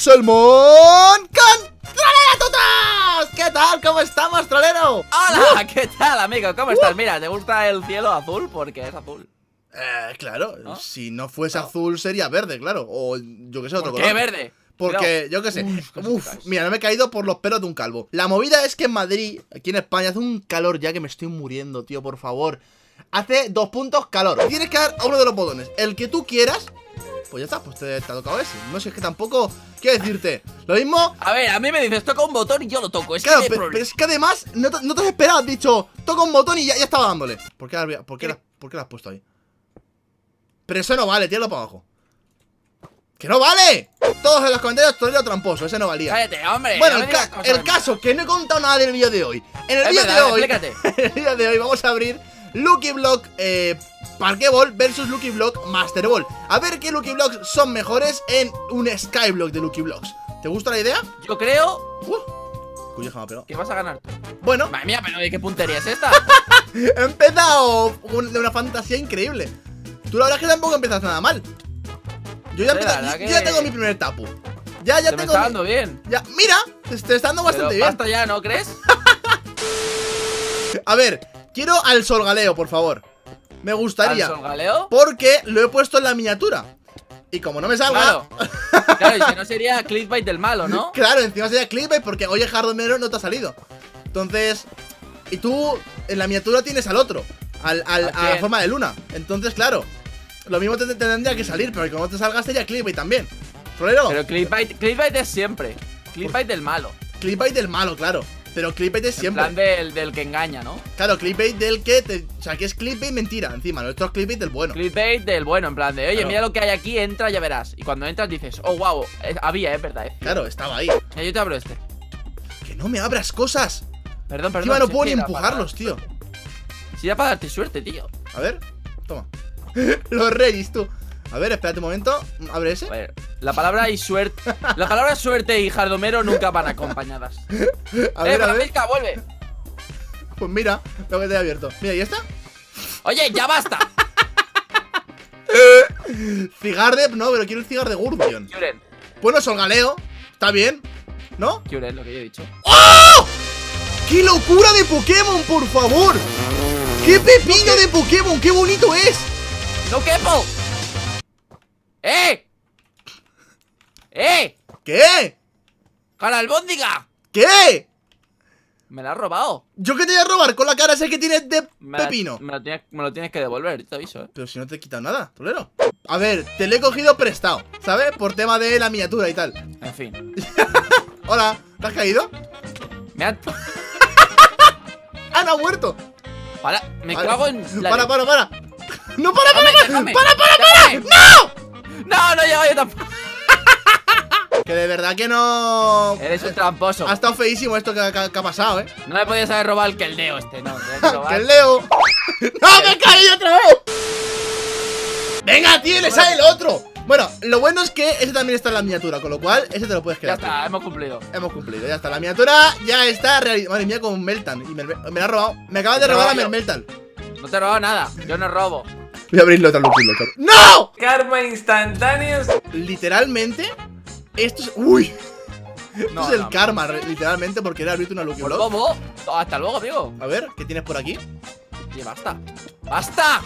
Salmón con Trolero Tutos. ¿Qué tal? ¿Cómo estamos, trolero? Hola, ¿qué tal, amigo? ¿Cómo estás? Mira, ¿te gusta el cielo azul? Porque es azul. Claro, ¿no? Si no fuese azul sería verde, claro. O yo que sé, otro ¿Por color. qué verde? Porque, Cuidado. yo qué sé. Uf, Mira, no me he caído por los pelos de un calvo. La movida es que en Madrid, aquí en España, hace un calor ya que me estoy muriendo, tío, por favor. Hace 2 puntos calor. Tienes que dar a uno de los botones, el que tú quieras. Pues ya está, pues te ha tocado ese. No sé, es que tampoco quiero decirte. Lo mismo. A ver, a mí me dices, toca un botón y yo lo toco. Es Claro, que pero es que además no te has esperado, has dicho, toca un botón y ya estaba dándole. ¿Por qué lo has puesto ahí? Pero eso no vale, tíralo para abajo. ¡Que no vale! Todos en los comentarios, trolero tramposo, ese no valía. Cállate, hombre. Bueno, no me digas cosas el caso, que no he contado nada del vídeo de hoy. En el Es vídeo verdad, de hoy, explícate. en el vídeo de hoy vamos a abrir Lucky Block Parque Ball versus Lucky Block Master Ball. A ver qué Lucky Blocks son mejores en un Skyblock de Lucky Blocks. ¿Te gusta la idea? Yo creo Cuyo me ha pegado. que vas a ganar tú. Bueno, Madre mía, pero ¿de qué puntería es esta? he empezado de una fantasía increíble. Tú la verdad es que tampoco empiezas nada mal. Yo ya, Sí, la verdad yo ya que- tengo mi primer tapu. Ya Te me tengo. está dando bien. Ya, mira, te está dando bastante Pero bien. basta ya, ¿no crees? A ver, quiero al Solgaleo, por favor. Me gustaría. ¿Al Solgaleo? Porque lo he puesto en la miniatura. Y como no me salga. Claro. Claro, y si no sería clickbait del malo, ¿no? Claro, encima sería clickbait porque oye, Jardonero no te ha salido. Entonces. Y tú en la miniatura tienes al otro. A la quién? forma de luna. Entonces, claro. Lo mismo te tendría que salir, pero como no te salga sería clickbait también. Trolero. Pero clickbait es siempre. Clickbait del malo. Clickbait del malo, claro. Pero clickbait es siempre. En plan del que engaña, ¿no? Claro, clickbait del que o sea, que es clickbait mentira. Encima, nuestro es clickbait del bueno. Clickbait del bueno, en plan de, oye, Claro. mira lo que hay aquí, entra, ya verás. Y cuando entras dices, oh, wow, había, es verdad. Claro, estaba ahí. Ya, yo te abro este. Que no me abras cosas. Perdón, perdón. Encima no si puedo ni es que era empujarlos, tío. Si era para darte suerte, tío. A ver, toma. Los reyes, tú. A ver, espérate un momento. Abre ese. A ver, la palabra y suerte. La palabra suerte y jardomero nunca van acompañadas. A ver, a ver. Francisca, vuelve. Pues mira, lo que te he abierto. Mira, ¿y esta? Oye, ya basta. Cigarde, no, pero quiero el cigar de Gurdion. Kyuren. Bueno, Solgaleo. Está bien, ¿no? Kyuren, lo que yo he dicho. ¡Oh! ¡Qué locura de Pokémon, por favor! ¡Qué pepino de Pokémon! ¡Qué bonito es! ¡No quepo! ¡Eh! ¿Qué? ¡Con la albóndiga! ¿Qué? Me la has robado. ¿Yo qué te voy a robar con la cara esa que tienes de Me la- pepino? Me lo tienes que devolver, te aviso, Pero si no te he quitado nada, Tolero. A ver, te lo he cogido prestado, ¿sabes? Por tema de la miniatura y tal. En fin. Hola, ¿te has caído? Me ha... ¡Ah, no ha muerto! Me Vale. cago en... la- Para. ¡No, para! Déjame, ¡Para! déjame. ¡No! No, no llego yo tampoco. Que de verdad que no. Eres un tramposo. Ha estado feísimo esto que ha pasado, No me podías haber robado el Keldeo este, no. Tenías que robar- ¡Que el Leo! ¡No, me he caído otra vez! ¡Venga, tío, le sale el otro! Bueno, lo bueno es que ese también está en la miniatura, con lo cual ese te lo puedes Ya quedar. está, hemos cumplido. Hemos cumplido, ya está. La miniatura ya está realizada. Madre mía, con un Meltan. Y me la ha robado. Me acabas de Te robar a robo yo. Meltan. No te he robado nada, yo no robo. Voy a abrirlo otra Lucky Block. ¡No! Karma instantáneo. Literalmente, esto es. ¡Uy! Esto No, es el no. karma, literalmente, porque era abrirte una Lucky Pues Block. bobo. Hasta luego, amigo. A ver, ¿qué tienes por aquí? Y basta. ¡Basta!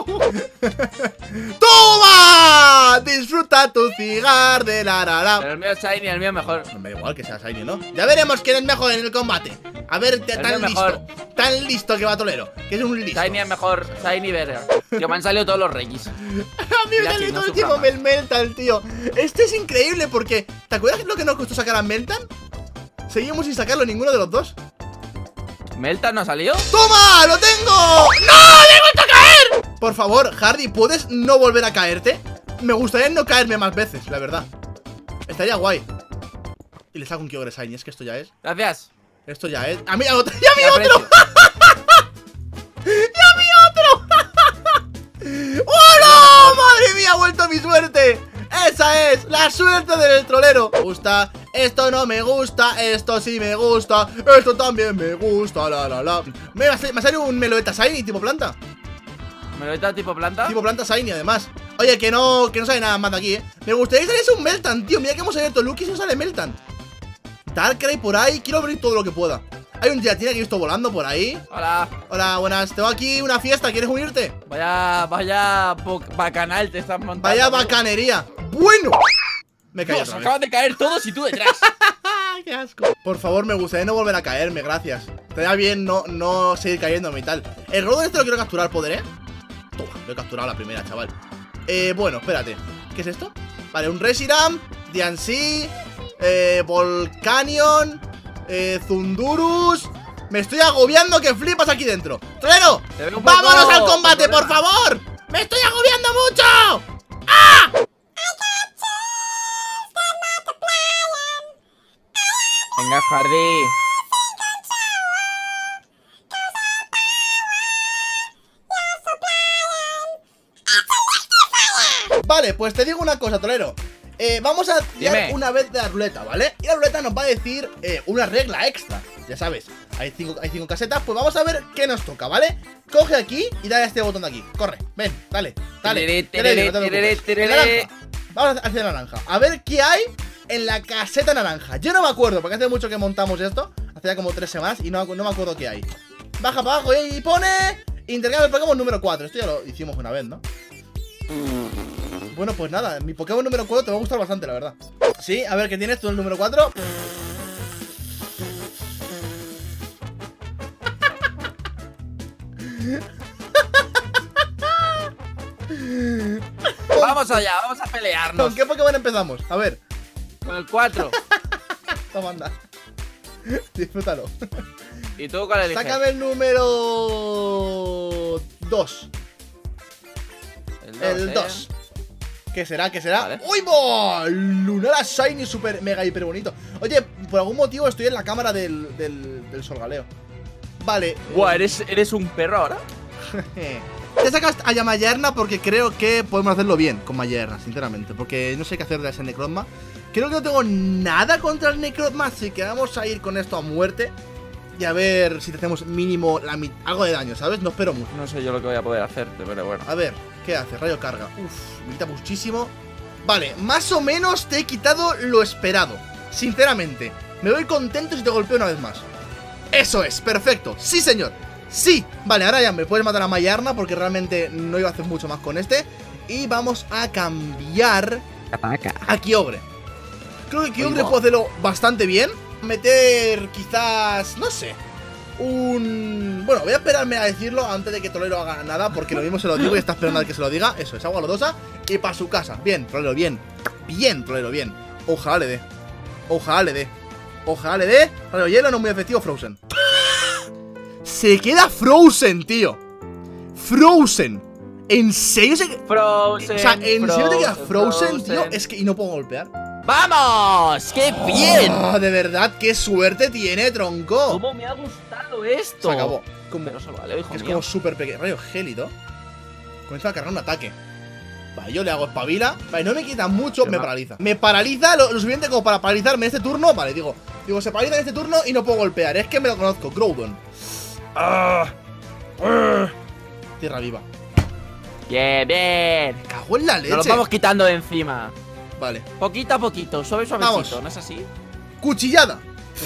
¡Toma! Disfruta tu cigar de la Pero el mío es shiny, el mío mejor. No me da igual que sea Shiny, ¿no? Ya veremos quién es mejor en el combate. A ver, tan mío listo. mejor. Tan listo que va Tolero. Que es un listo. Shiny es mejor, shiny better. Tío, me han salido todos los reyes. A mí me Mira, sale que no todo el sufra tiempo más. Meltan, tío. Este es increíble porque. ¿Te acuerdas lo que nos costó sacar a Meltan? Seguimos sin sacarlo ninguno de los dos. ¿Meltan no ha salido? ¡Toma! ¡Lo tengo! ¡No! ¡Le he vuelto a caer! Por favor, Hardy, ¿puedes no volver a caerte? Me gustaría no caerme más veces, la verdad. Estaría guay. Y le saco un Kyogre Shiny, es que esto ya es. Gracias. Esto ya es. ¡A mí otro! ¡Ya Te vi otro! aprecio. ¡Ya vi otro! ¡Oh no! ¡Madre mía! ¡Ha vuelto mi suerte! ¡Esa es! ¡La suerte del trolero! Me gusta. Esto no me gusta. Esto sí me gusta. Esto también me gusta. La. Me ha salido un Meloetta Shiny tipo planta. Melodita tipo planta. Tipo planta shiny, además. Oye, que no sale nada más de aquí, Me gustaría que saliese un Meltan, tío. Mira que hemos abierto Lucky y no sale Meltan. Darkrai por ahí. Quiero abrir todo lo que pueda. Hay un Giratina que he visto volando por ahí. Hola. Hola, buenas. Tengo aquí una fiesta. ¿Quieres unirte? Vaya bacanal te estás montando. Vaya bacanería. Bueno. Me caí Dios, otra vez. acaban de caer todos y tú detrás. Qué asco. Por favor, me gustaría no volver a caerme, gracias. Estaría bien no seguir cayéndome y tal. El Rodon este lo quiero capturar, ¿podré? Toma, lo he capturado a la primera, chaval. Bueno, espérate. ¿Qué es esto? Vale, un Reshiram, Diancie, Volcanion, Zundurus. Me estoy agobiando que flipas aquí dentro. ¡Tolero! ¡Vámonos al combate, por favor! ¡Me estoy agobiando mucho! ¡Ah! Venga, Hardy. Vale, pues te digo una cosa, Tolero. Vamos a tirar Dime. una vez de la ruleta, ¿vale? Y la ruleta nos va a decir una regla extra. Ya sabes, hay cinco casetas. Pues vamos a ver qué nos toca, ¿vale? Coge aquí y dale a este botón de aquí. Corre, ven, dale. Naranja. Vamos hacia naranja. A ver qué hay en la caseta naranja. Yo no me acuerdo, porque hace mucho que montamos esto. Hace ya como 3 semanas y no me acuerdo qué hay. Baja para abajo y pone intercambio de Pokémon número 4. Esto ya lo hicimos una vez, ¿no? Bueno, pues nada, mi Pokémon número 4 te va a gustar bastante, la verdad. Sí, a ver, ¿qué tienes tú en el número 4? Vamos allá, vamos a pelearnos. ¿Con qué Pokémon empezamos? A ver, Con el 4. toma, anda. Disfrútalo. ¿Y tú cuál eliges? Sácame el número 2. El 2. ¿Qué será? ¿Qué será? Vale. ¡Uy, bo! Lunara Shiny super mega hiper bonito. Oye, por algún motivo estoy en la cámara del Solgaleo. Vale. Buah, ¿eres un perro ahora? Te sacas a Yamayerna porque creo que podemos hacerlo bien con Mayerna, sinceramente. Porque no sé qué hacer de ese Necrozma. Creo que no tengo nada contra el Necrozma, así que vamos a ir con esto a muerte. Y a ver si te hacemos mínimo algo de daño, ¿sabes? No espero mucho. No sé yo lo que voy a poder hacerte, pero bueno. A ver, ¿qué hace? Rayo carga. Uf, me quita muchísimo. Vale, más o menos te he quitado lo esperado. Sinceramente, me voy contento si te golpeo una vez más. Eso es, perfecto. Sí, señor. Sí. Vale, ahora ya me puedes matar a Mayarna porque realmente no iba a hacer mucho más con este. Y vamos a cambiar a Kyogre. Creo que Kyogre puedo hacerlo bastante bien. Meter quizás, no sé, bueno, voy a esperarme a decirlo antes de que Tolero haga nada, porque lo mismo se lo digo y está esperando a que se lo diga. Eso es, agua lodosa y para su casa. Bien, Tolero, bien. Bien, Tolero, bien. Ojalá le dé. Ojalá le dé. Ojalá le dé. Rayo hielo no es muy efectivo, Frozen. Se queda Frozen, tío. Frozen. ¿En serio Frozen. O sea, ¿en serio te queda Frozen, tío? Es que y no puedo golpear. ¡Vamos! ¡Qué bien! Oh, de verdad, qué suerte tiene, tronco. ¿Cómo me ha gustado esto? Se acabó. Pero solo vale, hijo Es mío. como súper pequeño. Rayo gélido. Comienza a cargar un ataque. Vale, yo le hago espabila. Vale, no me quita mucho, me paraliza. Me paraliza lo suficiente como para paralizarme en este turno. Vale, digo, se paraliza en este turno y no puedo golpear. Es que me lo conozco. Groudon. Tierra viva. Bien, bien. Me cago en la leche. Nos lo vamos quitando de encima. Vale. Poquito a poquito, suavecito, Vamos. ¿no es así? Cuchillada.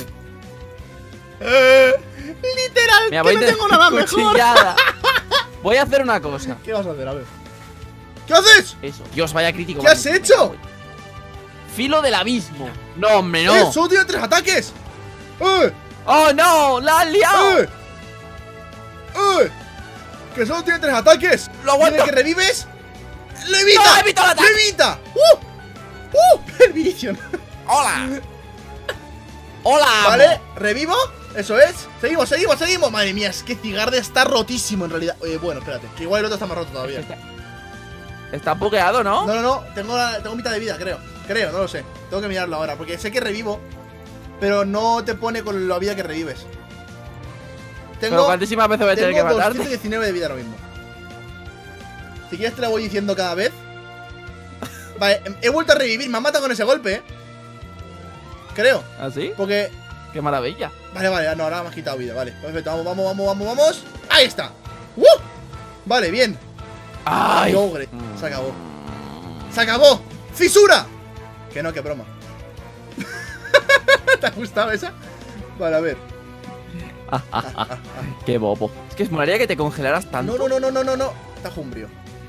Literal, Mira, que no tengo nada mejor. cuchillada. Voy a hacer una cosa. ¿Qué vas a hacer? A ver. ¿Qué haces? Eso. Dios, vaya crítico. ¿Qué has hecho? Filo del abismo. No, hombre, no. ¡Solo tiene 3 ataques! ¡Oh, no! ¡La has liado! ¡Que solo tiene 3 ataques! ¡Lo aguanto! ¿Tiene que revives? ¡Lo evita! ¡No, evita el ataque! ¡Lo evita! Perdition. ¡Hola! ¡Hola! Vale, revivo. Eso es. Seguimos, seguimos, seguimos. Madre mía, es que Cigarde está rotísimo en realidad. Bueno, espérate, que igual el otro está más roto todavía. Está bugueado, ¿no? No, no, no. Tengo mitad de vida, creo. Creo, no lo sé. Tengo que mirarlo ahora, porque sé que revivo, pero no te pone con la vida que revives. Pero cuántísimas veces voy a tener que matarte. 219 de vida ahora mismo. Si quieres te la voy diciendo cada vez. Vale, he vuelto a revivir. Me han matado con ese golpe, creo. ¿Ah, sí? Porque... ¡Qué maravilla! Vale, vale, no, ahora me has quitado vida, vale. Perfecto, vamos. Ahí está. Vale, bien. ¡Ay! Ogre. Se acabó. ¡Se acabó! ¡Fisura! Que no, que broma. ¿Te ha gustado esa? Vale, a ver. ¡Qué bobo! Es que molaría que te congelaras tanto. No. Está jumbrio.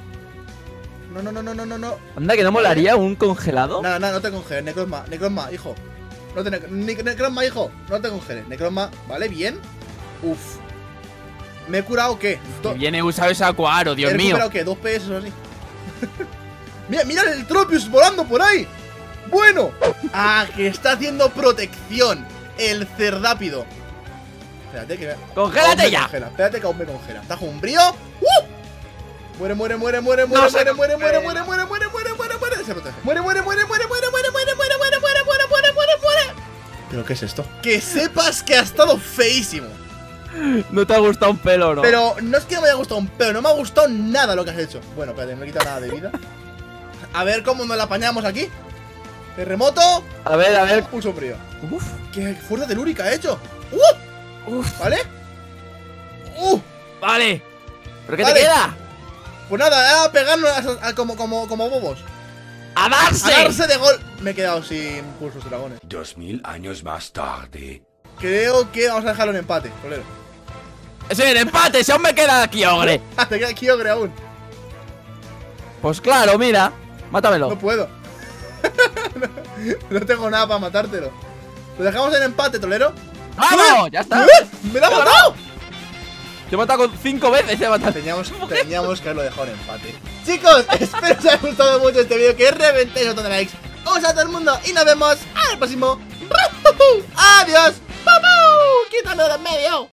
No. Anda, que no molaría un congelado. Nada, no te congeles. Necrozma, hijo. No te Necrozma, hijo. No te congeles. Necrozma, vale, bien. Uf. ¿Me he curado qué? Viene usado ese acuaro, Dios ¿He mío. recuperado qué? 2 PS o así. mira el Tropius volando por ahí. Bueno. Ah, que está haciendo protección. El cerdápido. Espérate que ¡Congélate ya! Congela. Espérate que aún me congela. ¿Está jumbrío? Muere. Se protege. Muere. ¿Pero qué es esto? Que sepas que ha estado feísimo. No te ha gustado un pelo, ¿no? Pero no es que no me haya gustado un pelo, no me ha gustado nada lo que has hecho. Bueno, espérate, no he quitado nada de vida. A ver cómo nos la apañamos aquí. Terremoto. A ver. Pulso frío. Uf. ¿Qué fuerza telúrica ha hecho? Uf. ¿Vale? Vale. ¿Pero qué Vale. te queda? Pues nada, a pegarnos como bobos. ¡A darse! A darse de gol. Me he quedado sin pulsos dragones. 2000 años más tarde. Creo que vamos a dejarlo en empate, Tolero. ¡Es el empate! ¡Si aún me queda aquí, ogre! Ah, te queda aquí ogre aún. Pues claro, mira. Mátamelo. No puedo. no tengo nada para matártelo. Lo dejamos en empate, Tolero. ¡Vamos! ¡Ya está! ¡Me lo ha matado! Te he matado con 5 veces, he matado. Teníamos que haberlo dejado en empate. Chicos, espero que os haya gustado mucho este vídeo. Que reventéis un montón de likes. Un saludo a todo el mundo y nos vemos en el próximo. ¡Adiós! ¡Quítame de en medio!